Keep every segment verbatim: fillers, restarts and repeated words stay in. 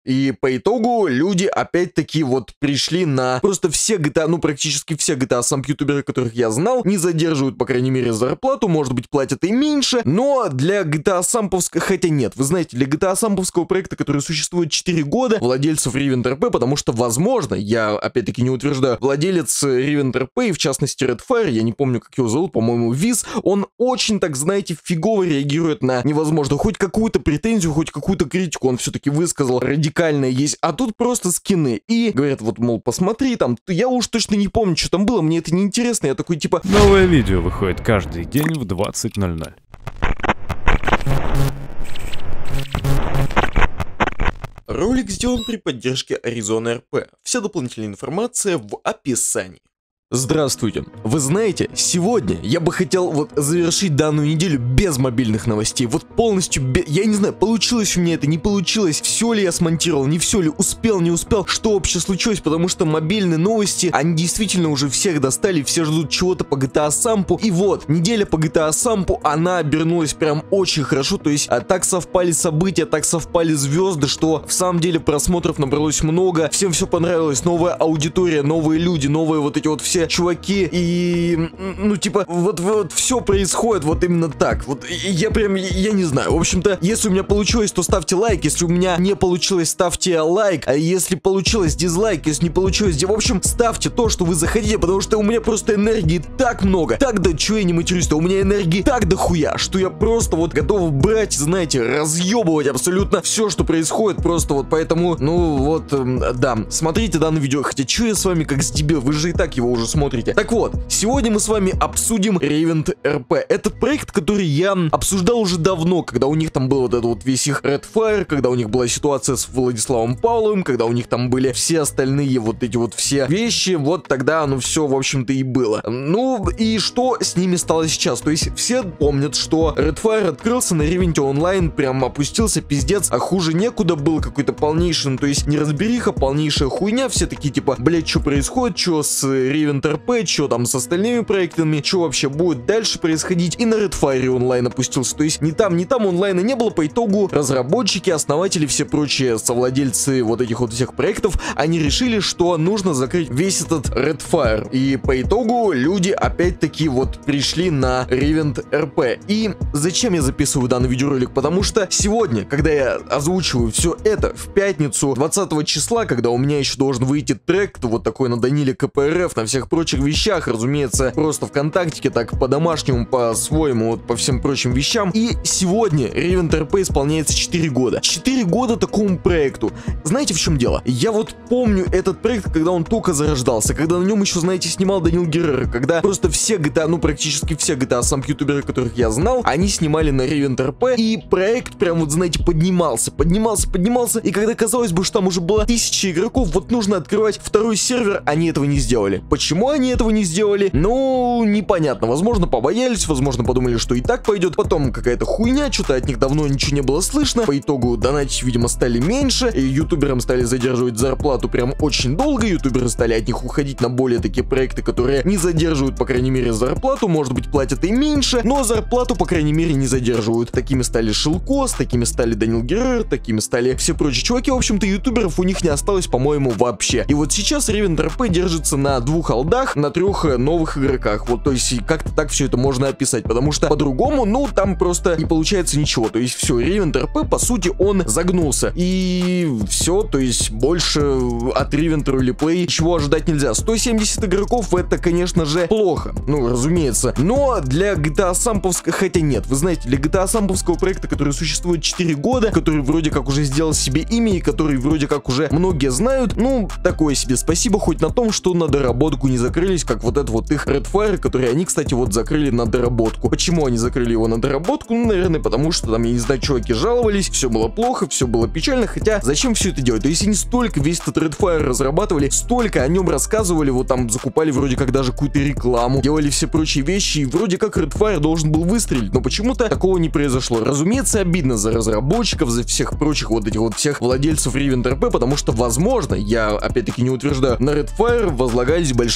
И по итогу люди опять-таки вот пришли на просто все джи ти эй, ну практически все джи ти эй сам ютуберы, которых я знал, не задерживают, по крайней мере, зарплату, может быть, платят и меньше, но для джи ти эй самповского, хотя нет, вы знаете, для джи ти эй самповского проекта, который существует четыре года, владельцев Revent эр пи, потому что, возможно, я опять-таки не утверждаю, владелец Revent эр пи, в частности Redfire, я не помню, как его зовут, по-моему, Виз, он очень, так знаете, фигово реагирует на невозможно, хоть какую-то претензию, хоть какую-то критику он все-таки высказал, радикальная есть, а тут просто скины, и говорят, вот, мол, посмотри, там, я уж точно не помню, что там было, мне это не интересно, я такой, типа... Новое видео выходит каждый день в двадцать ноль ноль. Ролик сделан при поддержке Arizona эр пи. Вся дополнительная информация в описании. Здравствуйте. Вы знаете, сегодня я бы хотел вот завершить данную неделю без мобильных новостей. Вот полностью без... Я не знаю, получилось у меня это, не получилось. Все ли я смонтировал, не все ли, успел, не успел. Что вообще случилось, потому что мобильные новости, они действительно уже всех достали. Все ждут чего-то по джи ти эй Сампу. И вот, неделя по джи ти эй Сампу, она обернулась прям очень хорошо. То есть, а так совпали события, так совпали звезды, что в самом деле просмотров набралось много. Всем все понравилось. Новая аудитория, новые люди, новые вот эти вот все чуваки, и, ну, типа, вот, вот все происходит вот именно так. Вот я прям, я не знаю. В общем-то, если у меня получилось, то ставьте лайк. Если у меня не получилось, ставьте лайк. А если получилось, дизлайк. Если не получилось, в общем, ставьте то, что вы захотите, потому что у меня просто энергии так много. Так, да, чё я не матерюсь-то? У меня энергии так дохуя, что я просто вот готов брать, знаете, разъебывать абсолютно все, что происходит. Просто вот поэтому, ну, вот, эм, да, смотрите данное видео. Хотя, чё я с вами как с дебил? Вы же и так его уже смотрите. Так вот, сегодня мы с вами обсудим Revent эр пи. Это проект, который я обсуждал уже давно, когда у них там был вот этот вот весь их Redfire, когда у них была ситуация с Владиславом Павловым, когда у них там были все остальные вот эти вот все вещи, вот тогда оно все, в общем-то, и было. Ну, и что с ними стало сейчас? То есть, все помнят, что Redfire открылся на Revent онлайн, прям опустился, пиздец, а хуже некуда, был какой-то полнейший, ну, то есть, неразбериха, полнейшая хуйня, все такие, типа, блять, что происходит, что с Revent эр пи, что там с остальными проектами, что вообще будет дальше происходить, и на Redfire онлайн опустился, то есть ни там, ни там онлайна не было. По итогу разработчики, основатели, все прочие совладельцы вот этих вот всех проектов, они решили, что нужно закрыть весь этот Redfire, и по итогу люди опять-таки вот пришли на Revent эр пи. И зачем я записываю данный видеоролик? Потому что сегодня, когда я озвучиваю все это, в пятницу двадцатого числа, когда у меня еще должен выйти трек, вот такой на Даниле ка пэ эр эф, на всех прочих вещах, разумеется, просто ВКонтактике, так по-домашнему, по-своему, вот по всем прочим вещам. И сегодня Revent эр пи исполняется четыре года. четыре года такому проекту. Знаете, в чем дело? Я вот помню этот проект, когда он только зарождался, когда на нем еще, знаете, снимал Данил Геррера, когда просто все джи ти эй, ну практически все джи ти эй сам ютуберы, которых я знал, они снимали на Revent эр пи, и проект прям вот, знаете, поднимался, поднимался, поднимался, и когда казалось бы, что там уже было тысяча игроков, вот нужно открывать второй сервер, они этого не сделали. Почему они этого не сделали? Ну, непонятно. Возможно, побоялись, возможно, подумали, что и так пойдет. Потом какая-то хуйня, что-то от них давно ничего не было слышно. По итогу донатить, видимо, стали меньше, и ютуберам стали задерживать зарплату прям очень долго. Ютуберы стали от них уходить на более такие проекты, которые не задерживают, по крайней мере, зарплату. Может быть, платят и меньше, но зарплату, по крайней мере, не задерживают. Такими стали Шилкос, такими стали Данил Геррер, такими стали все прочие чуваки. В общем-то, ютуберов у них не осталось, по-моему, вообще. И вот сейчас Revent эр пи держится на двух алдах, на трех новых игроках. Вот, то есть, как-то так все это можно описать, потому что по-другому, ну, там просто не получается ничего. То есть, все, Revent эр пи, по сути, он загнулся. И все, то есть, больше от Revent Roleplay ничего ожидать нельзя. сто семьдесят игроков, это, конечно же, плохо. Ну, разумеется. Но для джи ти эй самповского, хотя нет, вы знаете, для джи ти эй самповского проекта, который существует четыре года, который вроде как уже сделал себе имя, и который вроде как уже многие знают, ну, такое себе спасибо, хоть на том, что на доработку не закрылись, как вот это вот их Redfire, который они, кстати, вот закрыли на доработку. Почему они закрыли его на доработку? Ну, наверное, потому что там, я не знаю, чуваки жаловались, все было плохо, все было печально, хотя зачем все это делать? То есть они столько весь этот Redfire разрабатывали, столько о нем рассказывали, вот там закупали вроде как даже какую-то рекламу, делали все прочие вещи, и вроде как Redfire должен был выстрелить, но почему-то такого не произошло. Разумеется, обидно за разработчиков, за всех прочих вот этих вот всех владельцев Revent эр пи, потому что, возможно, я опять-таки не утверждаю, на Redfire возлагались большие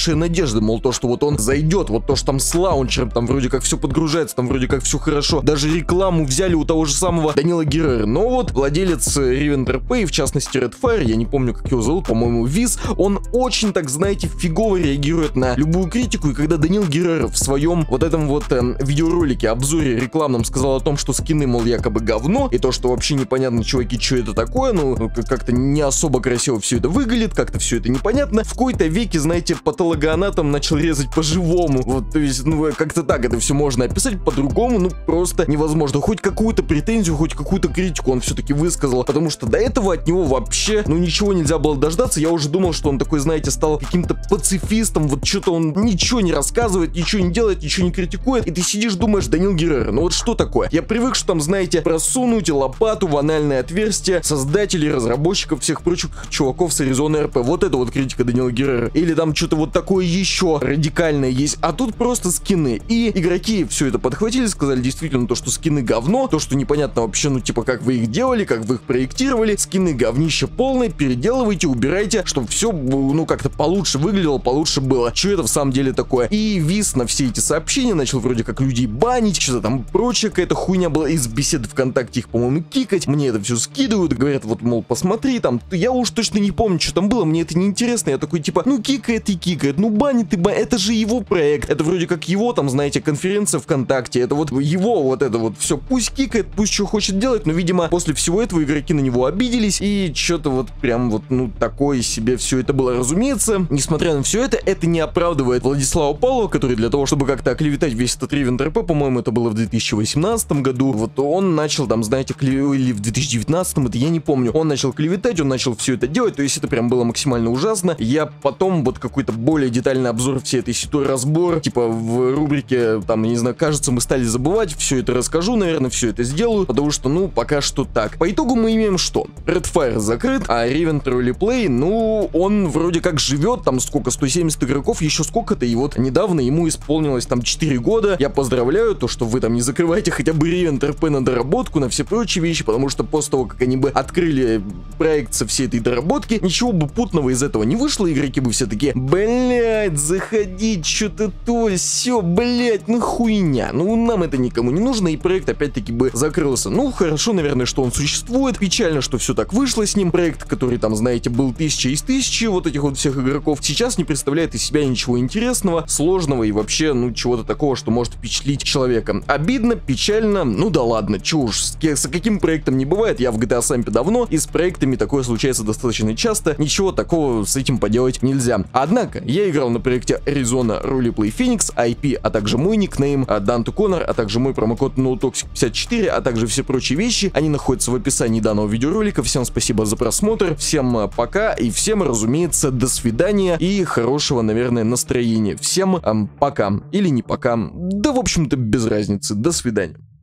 большие надежды, мол, то, что вот он зайдет, вот то, что там с лаунчером, там вроде как все подгружается, там вроде как все хорошо. Даже рекламу взяли у того же самого Данила Геррера. Но вот владелец Riven эр пи, в частности Redfire, я не помню, как его зовут, по-моему, Виз, он очень, так знаете, фигово реагирует на любую критику, и когда Данил Геррер в своем вот этом вот э, видеоролике, обзоре рекламном сказал о том, что скины, мол, якобы говно, и то, что вообще непонятно, чуваки, что это такое, ну, как-то не особо красиво все это выглядит, как-то все это непонятно, в какой-то веке, знаете, патологоанатом начал резать по-живому, вот, то есть, ну, как-то так это все можно описать, по-другому, ну, просто невозможно, хоть какую-то претензию, хоть какую-то критику он все-таки высказал, потому что до этого от него вообще, ну, ничего нельзя было дождаться, я уже думал, что он такой, знаете, стал каким-то пацифистом, вот что-то он ничего не рассказывает, ничего не делает, ничего не критикует, и ты сидишь, думаешь, Данил Геррера, ну вот что такое? Я привык, что там, знаете, просунуть лопату в анальное отверстие создателей, разработчиков, всех прочих чуваков с Arizona эр пи, вот это вот критика Данила Геррера, или там что-то вот такое еще радикальное есть, а тут просто скины, и игроки все это подхватили, сказали действительно то, что скины говно, то, что непонятно вообще, ну типа, как вы их делали, как вы их проектировали, скины говнище полное, переделывайте, убирайте, чтобы все, ну, как-то получше выглядело, получше было. Что это в самом деле такое? И Виз на все эти сообщения начал вроде как людей банить, что-то там прочая какая-то хуйня была, из беседы ВКонтакте их, по-моему, кикать, мне это все скидывают, говорят, вот, мол, посмотри, там, я уж точно не помню, что там было, мне это не интересно, я такой, типа, ну, кикает и кикает, ну, банит и банит, это же его проект, это вроде как его, там, знаете, конференция ВКонтакте, это вот его, вот это вот все, пусть кикает, пусть что хочет делать, но, видимо, после всего этого игроки на него обиделись, и что-то вот прям вот, ну, такое себе все это было. Разумеется, несмотря на все это, это не оправдывает Владислава Павлова, который для того, чтобы как-то оклеветать весь этот Riven эр пи, по-моему, это было в две тысячи восемнадцатом году, вот он начал там, знаете, клевать, или в две тысячи девятнадцатом, это я не помню, он начал клеветать, он начал все это делать, то есть это прям было максимально ужасно. Я потом вот какой-то более детальный обзор всей этой ситуации, разбор, типа в рубрике, там, не знаю, кажется, мы стали забывать, все это расскажу, наверное, все это сделаю, потому что, ну, пока что так. По итогу мы имеем что? Redfire закрыт, а Riven Roleplay, ну, он вроде как живет, там сколько, сто семьдесят игроков, еще сколько-то, и вот недавно ему исполнилось там четыре года. Я поздравляю, то, что вы там не закрываете хотя бы Riven эр пи на доработку, на все прочие вещи, потому что после того, как они бы открыли проект со всей этой доработки, ничего бы путного из этого не вышло, игроки бы все такие, блять, заходить, что-то то, все, блять, ну хуйня, ну нам это никому не нужно, и проект опять-таки бы закрылся. Ну, хорошо, наверное, что он существует, печально, что все так вышло с ним, проект, который там, знаете, был тысяча из тысячи вот этих вот всех игроков, сейчас не представляет из себя ничего интересного, сложного и вообще, ну, чего-то такого, что может впечатлить человека. Обидно, печально, ну да ладно, чё уж, с, с каким проектом не бывает, я в джи ти эй Сампе давно, и с проектами такое случается достаточно часто, ничего такого с этим поделать нельзя. Однако, я играл на проекте Arizona Roleplay Phoenix, ай пи, а также мой никнейм Данте Коннор, а также мой промокод NoToxic пятьдесят четыре, а также все прочие вещи, они находятся в описании данного видеоролика. Всем спасибо за просмотр, всем пока, и всем, разумеется, до свидания и хорошего, наверное, настроения. Всем эм, пока или не пока, да, в общем-то, без разницы, до свидания.